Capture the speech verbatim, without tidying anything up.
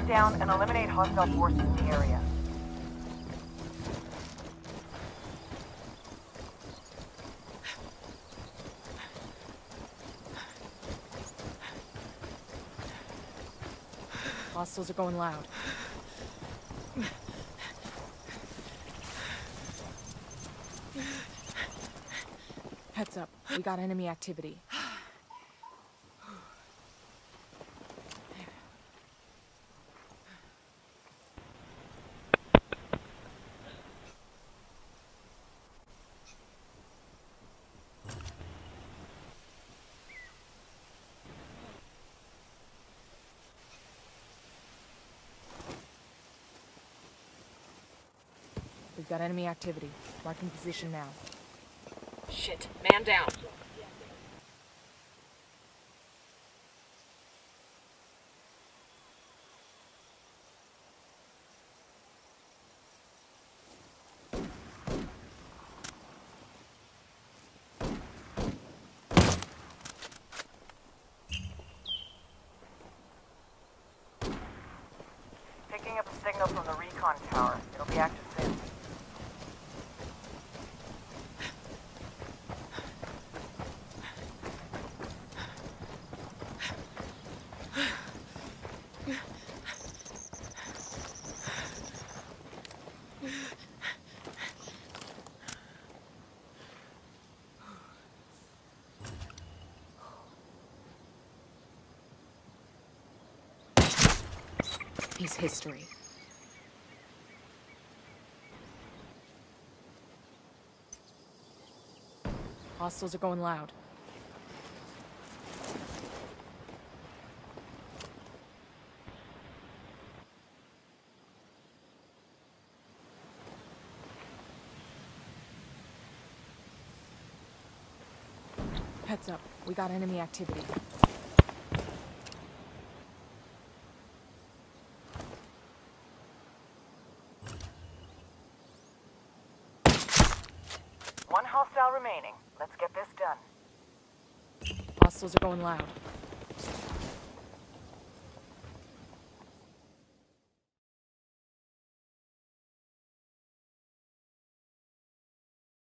Hunt down and eliminate hostile forces in the area. Hostiles are going loud. Heads up, we got enemy activity. We've got enemy activity. Marking position now. Shit, man down. Picking up a signal from the recon tower. It'll be active soon. He's history. Hostiles are going loud. Heads up, we got enemy activity. One hostile remaining. Let's get this done. Hostiles are going loud.